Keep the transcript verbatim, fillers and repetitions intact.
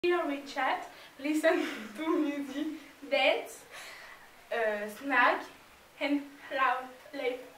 Here we chat, listen to music, dance, uh, snack, and laugh.